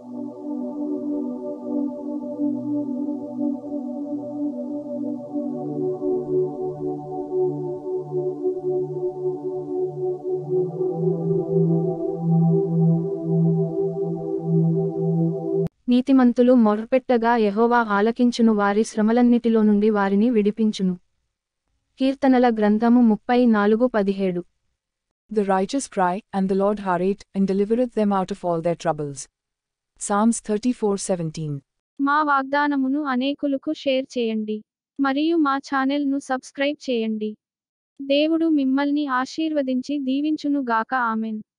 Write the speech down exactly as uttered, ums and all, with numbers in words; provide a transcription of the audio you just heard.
నీతిమంతులు మొర్రపెట్టగా యెహోవా ఆలకించును, వారి శ్రమలన్నిటిలో నుండి వారిని విడిపించును. కీర్తనల గ్రంథము ముప్పై నాలుగు పదిహేడు. The righteous cry, and the Lord heareth, and delivereth them out of all their troubles. Psalms thirty-four seventeen. మా వాగ్దానమును అనేకులకు షేర్ చేయండి మరియు మా ఛానెల్ను సబ్స్క్రైబ్ చేయండి. దేవుడు మిమ్మల్ని ఆశీర్వదించి దీవించును గాక. ఆమెన్.